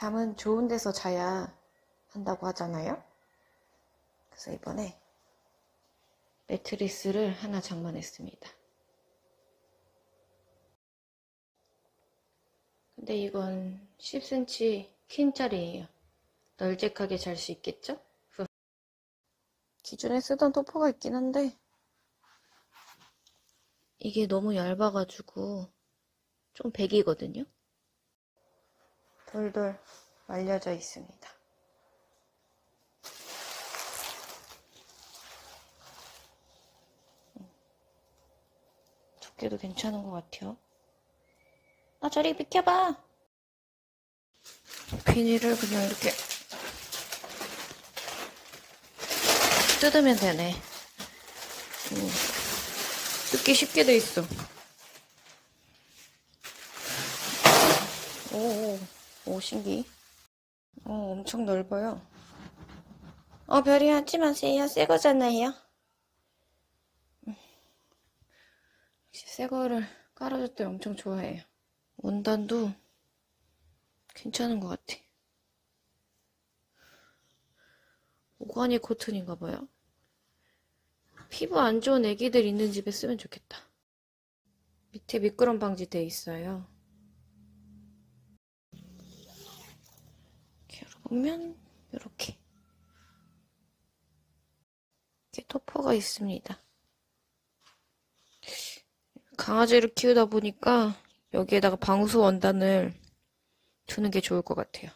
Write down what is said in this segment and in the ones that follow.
잠은 좋은 데서 자야 한다고 하잖아요. 그래서 이번에 매트리스를 하나 장만했습니다. 근데 이건 10cm 퀸짜리예요. 널찍하게 잘 수 있겠죠? 기존에 쓰던 토퍼가 있긴 한데 이게 너무 얇아가지고 좀 배기거든요. 돌돌 말려져 있습니다. 두께도 괜찮은 것 같아요. 아, 저리 비켜봐! 비닐을 그냥 이렇게 뜯으면 되네. 뜯기 쉽게 돼 있어. 오, 신기. 엄청 넓어요. 별이 하지 마세요. 새 거잖아요. 역시 새 거를 깔아줬더니 엄청 좋아해요. 원단도 괜찮은 것 같아. 오가니 코튼인가 봐요. 피부 안 좋은 애기들 있는 집에 쓰면 좋겠다. 밑에 미끄럼 방지 돼 있어요. 이렇게 열어보면 이렇게 토퍼가 있습니다. 강아지를 키우다 보니까 여기에다가 방수 원단을 두는 게 좋을 것 같아요.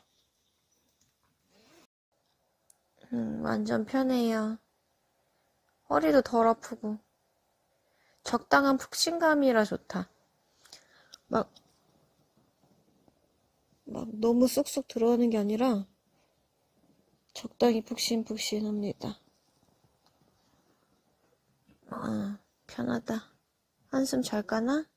완전 편해요. 허리도 덜 아프고 적당한 푹신감이라 좋다. 막 너무 쏙쏙 들어가는 게 아니라 적당히 푹신푹신합니다. 편하다. 한숨 잘 까나?